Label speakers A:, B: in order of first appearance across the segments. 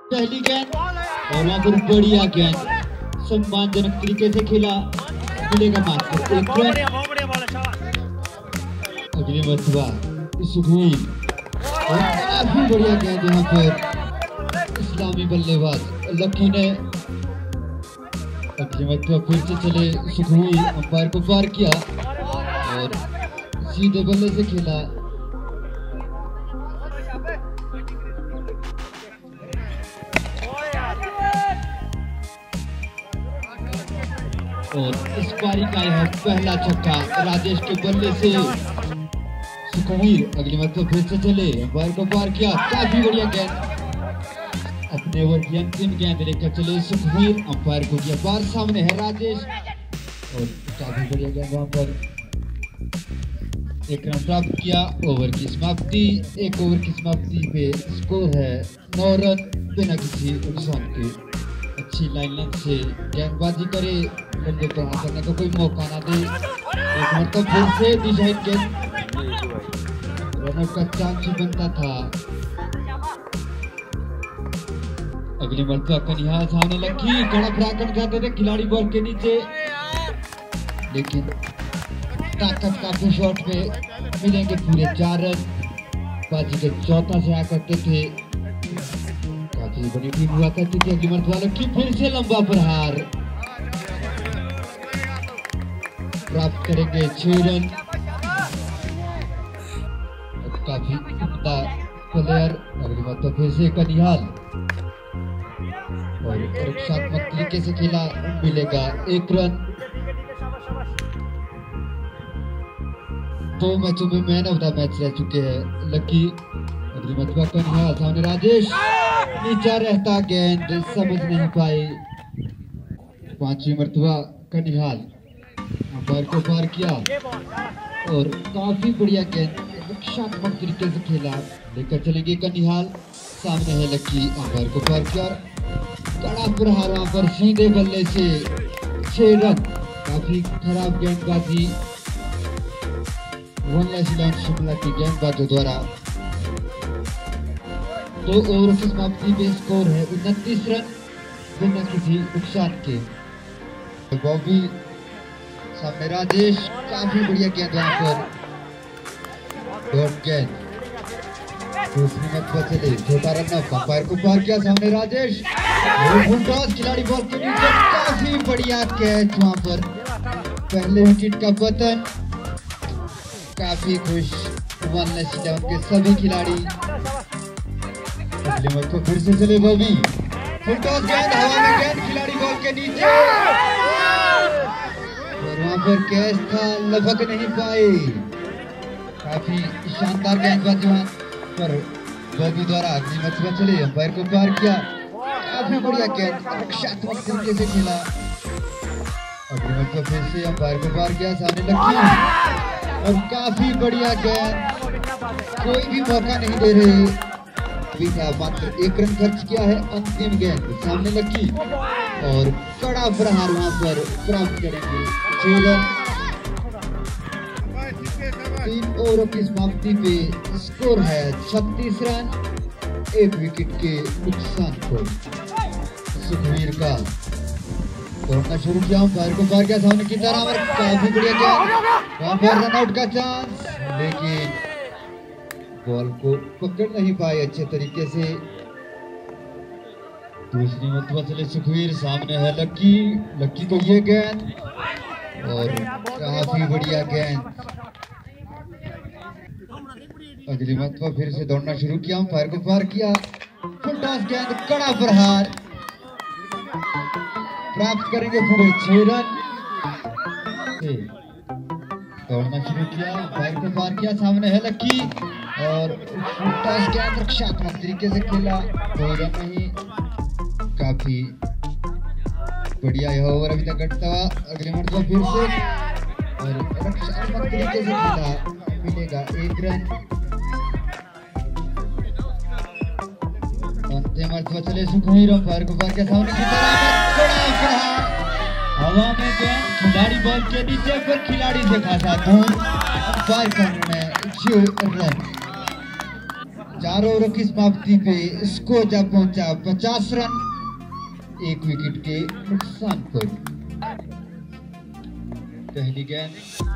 A: पहली गेंद और वहां पर बढ़िया गेंद सम्मानजनक तरीके से खेला, मिलेगा मात्र एक रन। अगली मरतबा सुखवीर और काफी बढ़िया गेंद यहाँ पर इस्लामी बल्लेबाज लकी ने। अगली मरतबा फिर से चले सुखवीर, अंपायर को पार किया और सीधे बल्ले से खेला। और इस पारी का यह पहला छक्का राजेश के बल्ले से सुखवीर। अगली मरतबा फिर से चले, अंपायर को पार किया, काफी बढ़िया गेंद, अपने ओवर की अंतिम गेंद लेकर चले सुखवीर, अंपायर को किया पार, सामने है राजेश और काफी बढ़िया गेंद वहां पर एक रन प्राप्त किया। ओवर की समाप्ति, एक ओवर की समाप्ति पे स्कोर है 9 रन बिना किसी नुकसान के। अच्छी लाइन लेंथ से गेंदबाजी करे, बंदे को हाथ करने का कोई मौका ना दे। एक मरतबा फिर से दिशाहीन गेंद, रनआउट का चांस भी बनता था। अगली मरतबा कन्या सामने लगी, कड़ा प्राकन खाते थे खिलाड़ी बॉल के नीचे, लेकिन ताकत काफी शॉट में मिलेंगे पूरे 4 रन। बाजी के चौथा से आकर थे, काफी बड़ी टीम हुआ करती थी। अगली मरतबा लकी, फिर से लंबा प्रहार प्राप्त करेंगे 6 रन। काफी उम्दा प्लेयर। अगली मरतबा फिर से कनिहाल और रक्षात्मक तरीके से खेला, मिलेगा 1 रन। 2 मैचों में मैन ऑफ द मैच रह चुके हैं लकी। अगली मरतबा कनिहाल, सामने राजेश, नीचा रहता गेंद समझ नहीं पाए। 5वीं मरतबा कनिहाल, अंपायर को पार किया और काफी बढ़िया गेंद रक्षात्मक तरीके से खेला, लेकर चलेंगे कनिहाल, सामने है लकी, अंपायर को पार किया, कड़ा प्रहार वहां पर सीधे बल्ले से 6 रन। काफी खराब गेंदबाजी शिमला की गेंदबाजों द्वारा। 2 ओवर की समाप्ति पे स्कोर है 29 रन बिना किसी नुकसान के। बॉबी, सामने राजेश, काफी बढ़िया गेंद वहां पर, डॉट गेंद। दूसरी मरतबा चले, छोटा रन, अंपायर को पार किया, सामने राजेश, टॉस, खिलाड़ी बॉल के नीचे, काफी बढ़िया कैच वहां पर, पहले विकेट का पतन। काफी खुश 111 के सभी खिलाड़ी। अगले मैच को फिर से चले बॉबी, फुल टॉस गेंद, हवा में गेंद, खिलाड़ी बॉल के नीचे और वहां पर कैच था, लपक नहीं पाए। काफी शानदार गेंदबाजी वहां पर बॉबी द्वारा। अगली मरतबा चले, अंपायर को पार किया, काफी बढ़िया गेंद रक्षात्मक तरीके से खेला। अगली मरतबा फिर से अंपायर को पार किया, सामने लकी और काफी बढ़िया गेंद, कोई भी मौका नहीं दे रहे। अभी था मात्र 1 रन खर्च किया है। अंतिम गेंद, सामने लकी और कड़ा प्रहार वहां पर प्राप्त करेंगे 6 रन। 3 ओवरों की समाप्ति पे स्कोर है 36 रन 1 विकेट के नुकसान को। सुखवीर का दौड़ना शुरू किया, अंपायर को पार किया, सामने की तरफ और काफी बढ़िया गेंद, वहां पर रनआउट का चांस, लेकिन बॉल को पकड़ नहीं पाए अच्छे तरीके से। दूसरी मरतबा चले सुखवीर, सामने है लकी, लकी को ये गेंद और काफी बढ़िया गेंद। अगली मरतबा फिर से दौड़ना शुरू किया, अंपायर को पार किया, फुल टॉस गेंद, कड़ा प्रहार प्राप्त करेंगे पूरे 6 रन। दौड़ना शुरू किया, अंपायर को पार किया, सामने है लकी और टॉस गेंद रक्षात्मक तरीके से खेला, कोई रन नहीं। काफी बढ़िया यह ओवर अभी तक घटता हुआ। अगले मरतबा फिर से और रक्षात्मक तरीके से खेला, मिलेगा 1 रन। अंतिम मरतबा चले सुखवीर, अंपायर को पार किया, सामने की तरफ हवा में गेंद, खिलाड़ी बॉल के नीचे पर खिलाड़ी से खासा दूर, अंपायर का निर्णय 6 रन। 4 ओवरों की समाप्ति पे स्कोर जा पहुंचा 50 रन 1 विकेट के नुकसान पर। पहली गेंद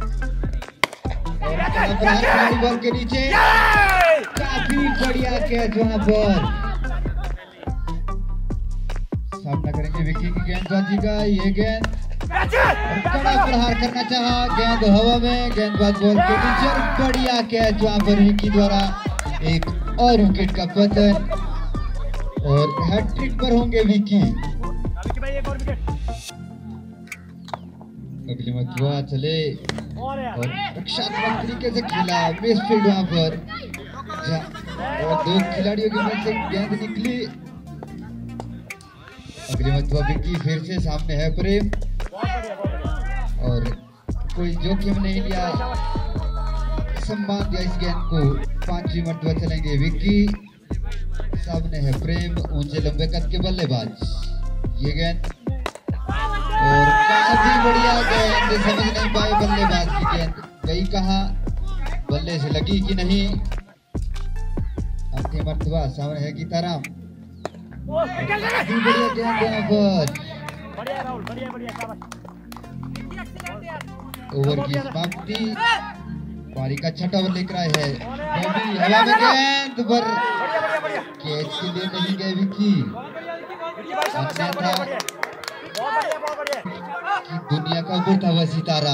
A: और बॉल के नीचे काफी बढ़िया कैच वहां पर। सामना करेंगे विक्की की गेंदबाजी का। ये गेंद कड़ा प्रहार करना चाहा, गेंद हवा में, गेंदबाज बॉल के नीचे और बढ़िया कैच वहां पर विक्की द्वारा। एक और विकेट का पतन और हैट्रिक पर होंगे विक्की। अगली मरतबा चले और रक्षात्मक तरीके से खेला, मिसफील्ड वहां पर और 2 खिलाड़ियों के बीच से गेंद निकली। अगली मरतबा विक्की फिर से सामने है प्रेम और कोई जोखिम नहीं लिया, सम्मान दिया इस गेंद को। 5वीं मरतबा चलेंगे विक्की, सामने है प्रेम, ऊंचे लंबे कद के बल्लेबाज। ये गेंद और काफी बढ़िया गेंद, समझ नहीं पाए बल्लेबाज की गेंद गई कहां, बल्ले से लगी कि नहीं। अंतिम मरतबा सामने है गीताराम, काफी बढ़िया गेंद यहाँ पर। ओवर की समाप्ति, पारी का छठा ओवर लेकर आए हैं बॉबी। हवा में गेंद पर कैच के लिए नहीं गए विक्की। दुनिया का उभरता हुआ सितारा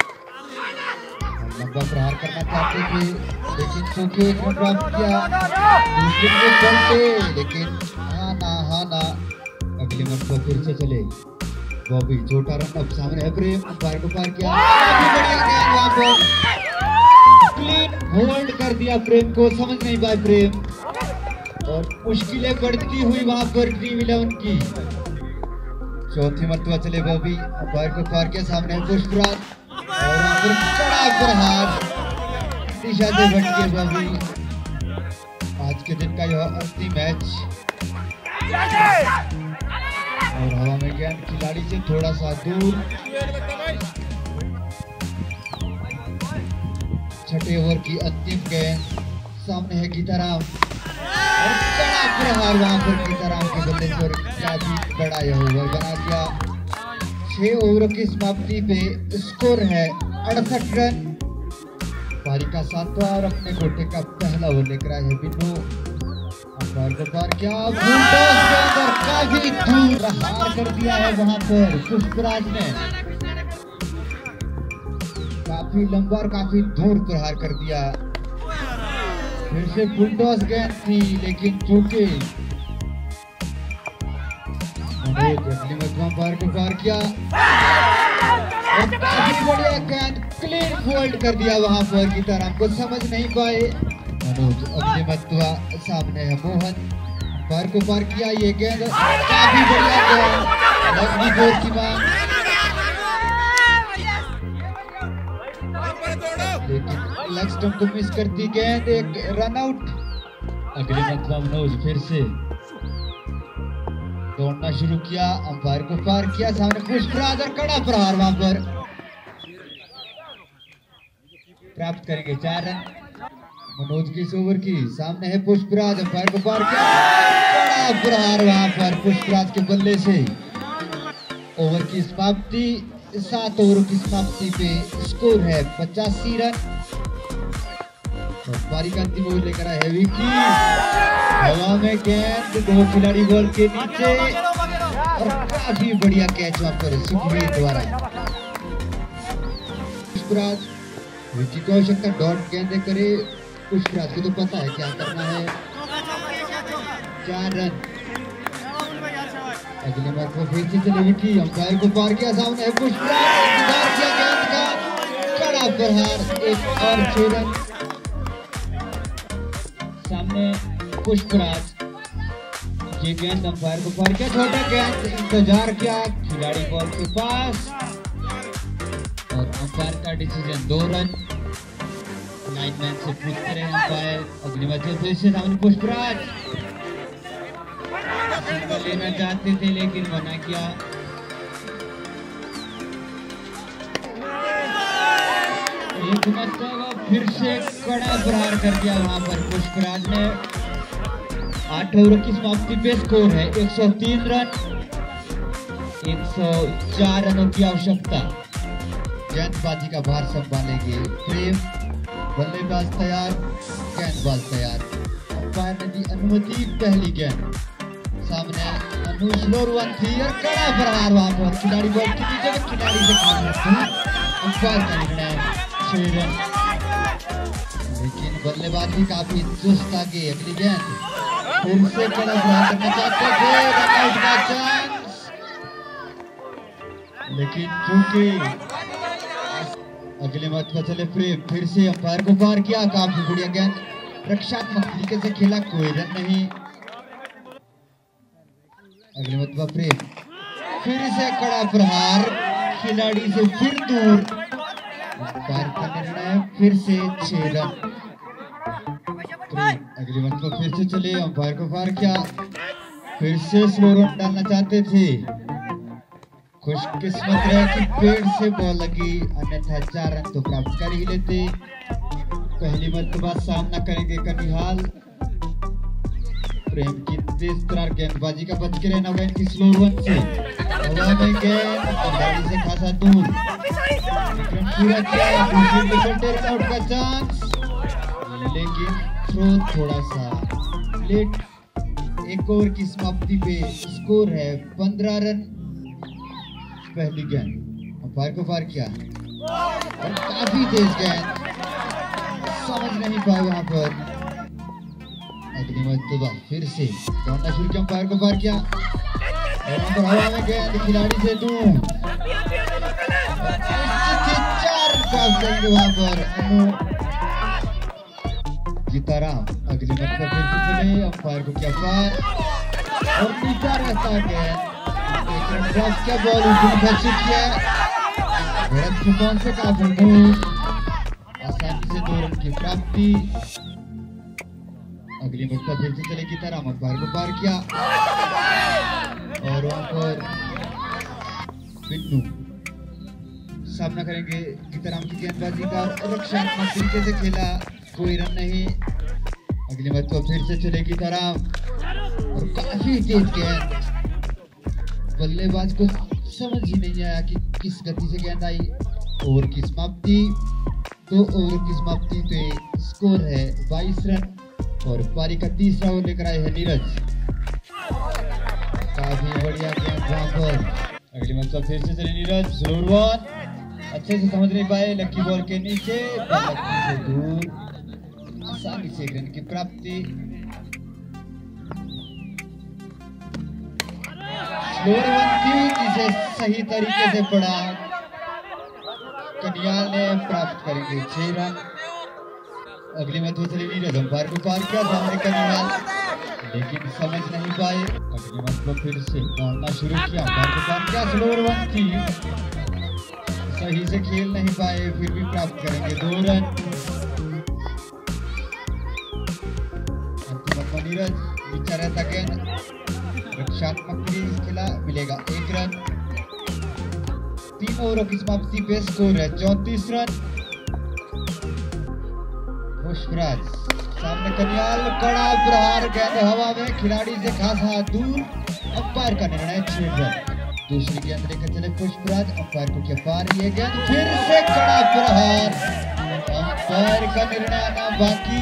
A: लंबा प्रहार करना चाहते थे लेकिन चौके एक रन प्राप्त किया। दूसरे को चलते लेकिन हाना। अगले मरतबा फिर से चले बॉबी, छोटा रन। अब सामने है प्रेम, अंपायर को पार किया, काफी बढ़िया गेंद वहां पर, क्लीन होल्ड कर दिया प्रेम को, समझ नहीं पाए प्रेम और मुश्किलें बढ़ती हुई वहां पर टीम 11 की। चौथी मरतबा चले बॉबी, अंपायर को पार किया, सामने है पुष्पराज और वहां पर कड़ा प्रहार, दिशा से भटके बॉबी। आज के दिन का यह अंतिम मैच और हवा में गेंद खिलाड़ी से थोड़ा सा दूर। छठे ओवर की अंतिम गेंद, सामने है गीताराम और कड़ा प्रहार वहां पर गीताराम के बल्ले से काफी बड़ा यह ओवर बना दिया। 6 ओवरों की समाप्ति पे स्कोर है 68 रन। पारी का 7वां और अपने कोटे का पहला ओवर लेकर आए हैं बिन्नू। अंपायर को पार किया, काफी दूर प्रहार कर दिया है वहां पर पुष्पराज ने, काफी लंबा और काफी दूर प्रहार कर दिया। फिर से बुलडॉज गेंद थी लेकिन चूके अंपायर को पार किया और काफी बढ़िया गेंद, क्लीन फोल्ड कर दिया वहां पर गीताराम को, समझ नहीं पाए मनोज। अगली मरतबा सामने है मोहन, अंपायर को पार किया, ये गेंद काफी बढ़िया गेंद, लंबी गोल की मांग लेकिन लेग स्टंप को मिस करती गेंद, एक रन आउट। अगले मरतबा मनोज फिर से दौड़ना शुरू किया, अंपायर को पार किया, सामने पुष्पराज और कड़ा प्रहार वहां पर प्राप्त करेंगे 4 रन मनोज की इस ओवर की। सामने है पुष्पराज, अंपायर को पार किया, कड़ा प्रहार वहां पर पुष्पराज के बल्ले से। ओवर की समाप्ति, 7 ओवरों की समाप्ति पे स्कोर है 85 रन। पारी का अंतिम ओवर लेकर आए है विक्की, हवा में गेंद, 2 खिलाड़ी बॉल के नीचे और काफी बढ़िया कैच वहां पर सुखवीर द्वारा। पुष्पराज विक्की को आवश्यकता डॉट गेंदे करे, पुष्पराज को तो पता है क्या करना है। 4 रन। अगले मैच में फिर से चले विक्की, अंपायर को पार किया, सामने है पुष्पराज, इंतजार किया गेंद का, कड़ा प्रहार, एक और 6 रन। सामने पुष्पराज, ये गेंद अंपायर को पार किया, छोटा गेंद, इंतजार किया खिलाड़ी बॉल के पास और अंपायर का डिसीजन 2 रन। लाइनमैन से पूछते रहे अंपायर। अगली मैच में फिर से सामने पुष्पराज लेना चाहते थे लेकिन मना किया। एक मरतबा फिर से कड़ा प्रहार कर दिया वहां पर पुष्पराज ने। 8 ओवरों की समाप्ति पे स्कोर है 103 रन, 104 रनों की आवश्यकता। गेंदबाजी का भार संभालेंगे प्रेम, बल्लेबाज तैयार, गेंदबाज तैयार। अंपायर ने दी अनुमति, पहली गेंद सामने अनु स्लोर वन थी और कड़ा प्रहार वहां पर खिलाड़ी बॉल के नीचे में खिलाड़ी से खाना अंपायर का निर्णय 6 रन, लेकिन बल्लेबाज भी काफी चुस्त आगे। अगली गेंद फिर से कड़ा प्रहार करना चाहते थे, रनआउट का चांस, लेकिन चूंकि अगले मत पर चले प्रेम, फिर से अंपायर को पार किया, काफी बढ़िया गेंद, रक्षात्मक तरीके से खेला, कोई रन नहीं। अगले मत पर प्रेम, फिर से कड़ा प्रहार, खिलाड़ी से फिर दूर, अंपायर का निर्णय फिर से 6 रन। अगले मत पर फिर से चले, अंपायर को पार किया, फिर से स्लो रन डालना चाहते थे, खुशकिस्मत रहे कि पेड़ से बॉल लगी, अन्यथा 4 रन तो प्राप्त कर ही लेते। पहली मर्तबा सामना करेंगे कनिहाल। प्रेम की तेज तरार गेंदबाजी का बच के रहना होगा इनकी स्लो वन से। हवा में गेंद खिलाड़ी से खासा दूर, पूरा किया, रनआउट का चांस, लेकिन थ्रो थोड़ा सा लेट। 1 ओवर की समाप्ति पे स्कोर है 15 रन। पहली गेंद अंपायर को पार किया और काफी तेज गेंद, समझ नहीं पाए वहां पर। अगली मर्तबा फिर से दौड़ना शुरू किया, अंपायर को पार किया और वहां पर हवा में गेंद खिलाड़ी से दूर, 4 प्राप्त करेंगे वहां पर गीताराम। अगली मर्तबा फिर से चले, अंपायर को किया पार और नीचा रहता गेंद, क्या बॉल किया, से काफी दूर, आसानी से 2 रन की प्राप्ति। अगली मौका फिर से चले गीताराम, अंपायर को पार किया और वहां पर बिन्नू सामना करेंगे गीताराम की गेंदबाजी का, रक्षात्मक तरीके से खेला, कोई रन नहीं। अगली मौका फिर से चले गीताराम और काफी तेज गेंद, बल्लेबाज को समझ ही नहीं आया कि किस गति से गेंद आई। ओवर की समाप्ति, 2 ओवर की समाप्ति पे स्कोर है 22 रन और पारी का तीसरा ओवर लेकर आए हैं नीरज। काफी बढ़िया गेंद वहां पर। अगली मौका फिर से चले नीरज, स्लोर वन, अच्छे से समझ नहीं पाए, लकी बॉल के नीचे से दूर, आसानी से 1 रन की प्राप्ति। जिसे सही तरीके से पड़ा, कनियाल ने प्राप्त करेंगे 6 रन। अगली में दूसरी नीरज, अंपायर को पार किया सामने कनियाल, लेकिन समझ नहीं पाए। अगली मत को फिर से दौड़ना शुरू किया, अंपायर को पार किया, स्लोर वन थी, सही से खेल नहीं पाए, फिर भी प्राप्त करेंगे 2 रन। अंतिम मत नीरज, नीचा रहता गेंद, रक्षात्मक खेला, मिलेगा 1 रन। 3 ओवरों की समाप्ति पे स्कोर है 34 रन। पुष्पराज सामने कनियाल, कड़ा प्रहार, गेंद हवा में खिलाड़ी से खासा दूर, अंपायर का निर्णय 6 रन। दूसरी गेंद लेकर चले पुष्पराज, अंपायर को क्या पार, ये गेंद फिर से कड़ा प्रहार, अंपायर का निर्णय आना बाकी,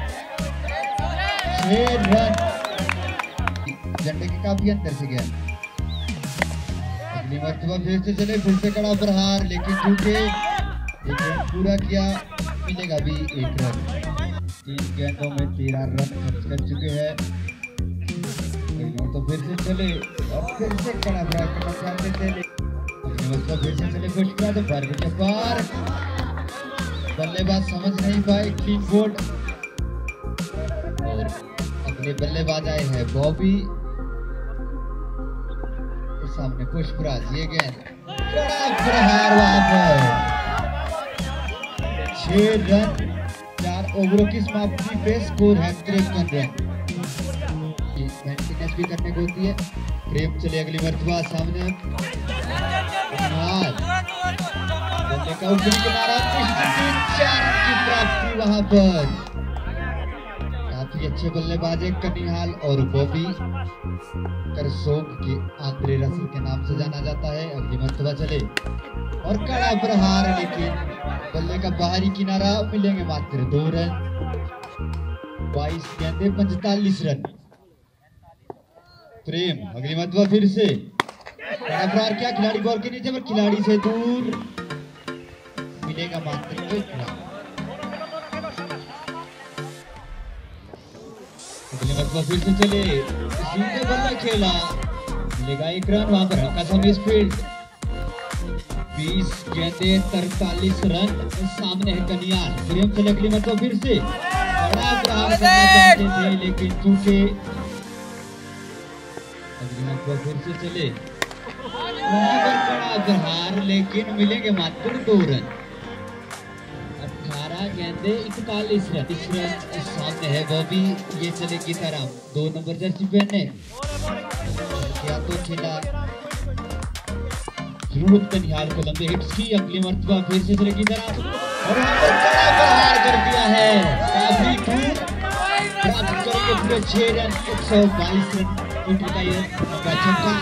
A: 6 रन, झंडे के काफी अंदर से गया। अगली मर्तबा फिर से चले, फिर से कड़ा प्रहार, लेकिन चूंकि 1 रन पूरा किया, मिलेगा भी 1 रन। 3 गेंदों में 13 रन खर्च कर चुके हैं। तो फिर से चले और फिर से कड़ा प्रहार करना चाहते थे, अगली मर्तबा फिर से चले पुष्पराज, अंपायर को क्या पार, बल्लेबाज समझ नहीं पाए, क्लीन बोल्ड। और अगले बल्लेबाज आए हैं बॉबी, सामने पुष्पराज, ये गेंद बड़ा प्रहार वहां पर, 6 रन। 4 ओवरों की समाप्ति पे स्कोर है 53 रन। मेंटेनेंस भी करने को होती है। प्रेम चले अगली मर्तबा सामने, किनारा चार की प्राप्ति वहां पर। काफी अच्छे बल्लेबाज है कनिहाल और बॉबी करसोग के आंद्रे रसल के नाम से जाना जाता है। अगली मर्तबा चले और कड़ा प्रहार, लेकिन बल्ले का बाहरी किनारा, मिलेंगे मात्र 2 रन। 22 गेंदे 45 रन। प्रेम अगली मर्तबा फिर से कड़ा प्रहार किया, खिलाड़ी बॉल के नीचे पर खिलाड़ी से दूर, मिलेगा मात्र 1 रन। अगली मर्तबा फिर से चले, सीधे बल्ला खेला, मिलेगा 1 रन। वहां पर हल्का सा मिसफील्ड। 20 गेंदे 43 रन। सामने है कनियाल। प्रेम चले अगली मर्तबा फिर से बड़ा प्रहार करना चाहते थे, लेकिन चूके अगली मर्तबा फिर से चले, वहां पर बड़ा प्रहार, लेकिन मिलेंगे मात्र 2 रन। 18 गेंदे 41 रन। इस रन सामने है बॉबी, ये चले गीताराम 2 नंबर जर्सी पहने, या तो खेला जरूरत कनिहाल को लंबे हिट्स की। अगली मर्तबा फिर से चले गीताराम और वहां पर बड़ा प्रहार कर दिया है, काफी दूर प्राप्त करके पूरे 6 रन 122 रन का छक्का।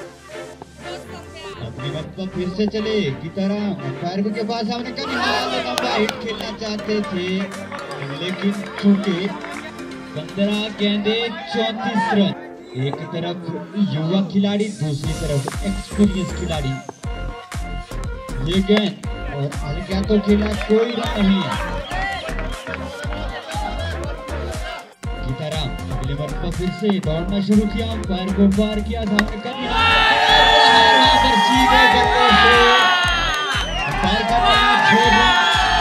A: अगली मर्तबा फिर से चले गीताराम अंपायर के पास, सामने कनिहाल लंबा हिट खेलना चाहते थे, लेकिन चूंकि 15 गेंदे 34 रन। एक तरफ युवा खिलाड़ी, दूसरी तरफ एक्सपीरियंस खिलाड़ी। ये गेंद और हल्का तो खेला, कोई रन नहीं। गीताराम अगली मर्तबा फिर से दौड़ना शुरू किया, अंपायर को पार किया, सामने कनिहाल सीधे बल्ले से अंपायर का 6 रन।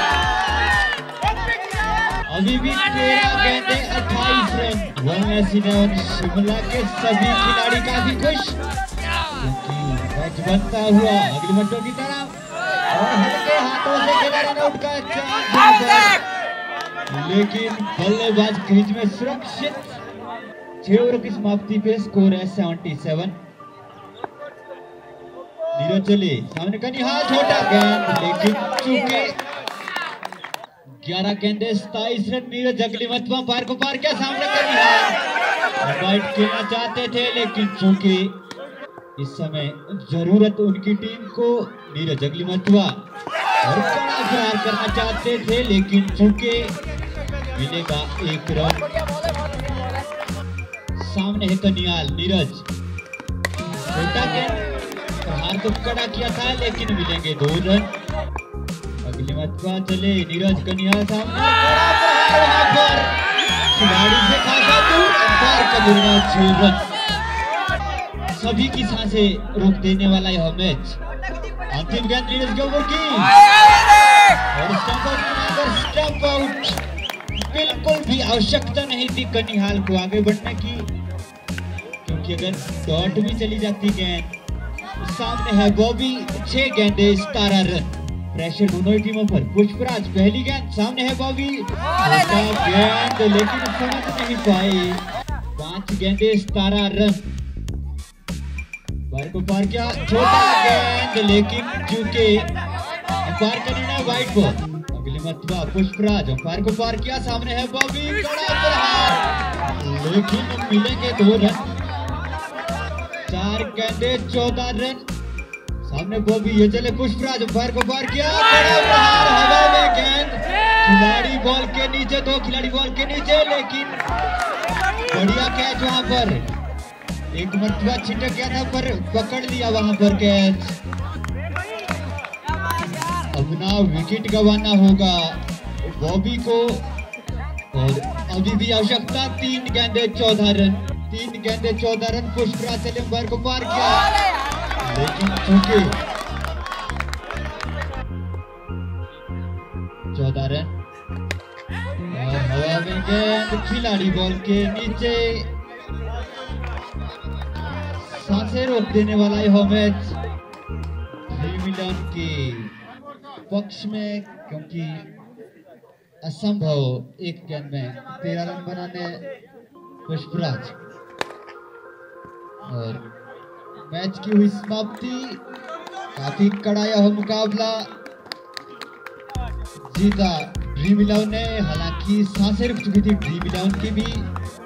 A: अभी भी 13 गेंदे 28 रन। शिमला के सभी खिलाड़ी काफी खुश, क्योंकि मैच बनता हुआ अगली मर्तबा की तरफ और हल्के हाथों से खेला रन आउट का चांस, लेकिन बल्लेबाज क्रीज में सुरक्षित। 6 ओवर की समाप्ति पे स्कोर है 77। नीरज चले, सामने कनिहाल छोटा गेंद, लेकिन चूके 11 गेंदे 27 रन। नीरज अगली मर्तबा अंपायर को पार किया, सामने कनिहाल वाइड खेलना चाहते थे, लेकिन चूंकि इस समय जरूरत उनकी टीम को, नीरज अगली मर्तबा और कड़ा प्रहार करना चाहते थे, लेकिन चूंकि मिलेगा 1 रन। सामने है कनिहाल, नीरज छोटा गेंद प्रहार तो कड़ा किया था, लेकिन मिलेंगे 2 रन। अगली मर्तबा चले नीरज कनिहाल, सामने वहां पर खिलाड़ी से खासा दूर, अंपायर का मिलना 6 रन। सभी की सांसें रोक देने वाला यह मैच। अंतिम गेंद नीरज के ऊपर की और स्टंप आउट। बिल्कुल भी आवश्यकता नहीं थी कनिहाल को आगे बढ़ने की, क्योंकि अगर डॉट भी चली जाती गेंद। सामने है बॉबी, 6 गेंदे 17 रन। प्रेशर दोनों ही टीमों पर। पुष्पराज पहली गेंद, सामने है बॉबी, गेंद लेकिन समझ नहीं पाए। 5 गेंदे 17 रन। अंपायर को पार किया, छोटा गेंद, लेकिन चूंकि अंपायर का निर्णय वाइड बॉल। अगली मर्तबा पुष्पराज अंपायर को पार किया, सामने है बॉबी, कड़ा प्रहार, लेकिन मिलेंगे 2 रन। 4 गेंदे 14 रन। सामने बॉबी, ये चले पुष्पराज अंपायर को पार किया, कड़ा प्रहार, हवा में गेंद, खिलाड़ी बॉल के नीचे, 2 खिलाड़ी बॉल के नीचे, लेकिन बढ़िया कैच वहां पर। एक मर्तबा छिटक गया था पर पकड़ लिया वहां पर कैच। अब ना विकेट गंवाना होगा बॉबी को, और अभी भी आवश्यकता 3 गेंदे 14 रन। 3 गेंदे 14 रन। पुष्पराज चले अंपायर को पार किया, लेकिन चूंकि 14 रन और हवा में गेंद, खिलाड़ी बॉल के नीचे, सांसें रोक देने वाला यह मैच मिलन के पक्ष में, क्योंकि असंभव एक गेंद में 13 रन बनाने पुष्पराज। और मैच की हुई समाप्ति। काफी कड़ा यह मुकाबला। जीता ड्रीम 11 ने। हालांकि सांसें रुक चुकी थी ड्रीम 11 की भी।